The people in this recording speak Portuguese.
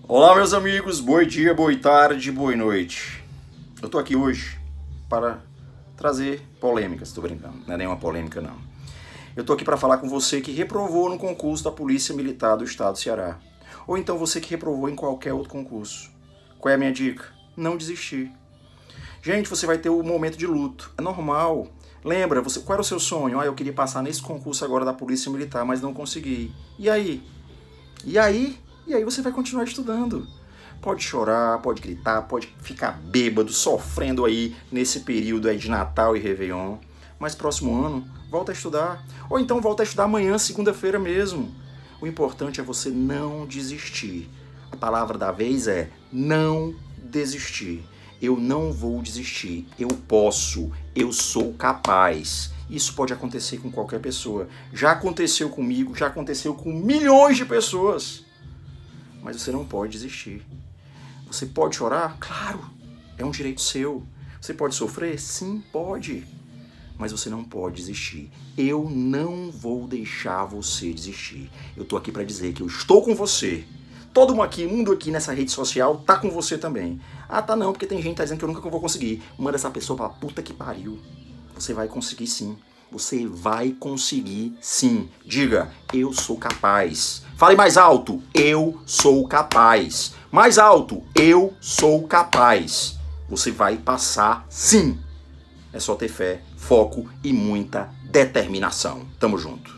Olá, meus amigos, bom dia, boa tarde, boa noite. Eu tô aqui hoje para trazer polêmicas, tô brincando, não é nenhuma polêmica não. Eu tô aqui para falar com você que reprovou no concurso da Polícia Militar do Estado do Ceará. Ou então você que reprovou em qualquer outro concurso. Qual é a minha dica? Não desistir. Gente, você vai ter um momento de luto, é normal. Lembra, qual era o seu sonho? Eu queria passar nesse concurso agora da Polícia Militar, mas não consegui. E aí? E aí você vai continuar estudando. Pode chorar, pode gritar, pode ficar bêbado, sofrendo aí nesse período aí de Natal e Réveillon. Mas próximo ano, volta a estudar. Ou então volta a estudar amanhã, segunda-feira mesmo. O importante é você não desistir. A palavra da vez é não desistir. Eu não vou desistir. Eu posso. Eu sou capaz. Isso pode acontecer com qualquer pessoa. Já aconteceu comigo, já aconteceu com milhões de pessoas. Mas você não pode desistir. Você pode chorar? Claro, é um direito seu. Você pode sofrer? Sim, pode. Mas você não pode desistir. Eu não vou deixar você desistir. Eu tô aqui para dizer que eu estou com você. Todo mundo aqui nessa rede social tá com você também. Ah, tá não, porque tem gente que tá dizendo que eu nunca vou conseguir. Manda essa pessoa pra puta que pariu. Você vai conseguir sim. Você vai conseguir sim. Diga, eu sou capaz. Fale mais alto, eu sou capaz. Mais alto, eu sou capaz. Você vai passar sim. É só ter fé, foco e muita determinação. Tamo junto.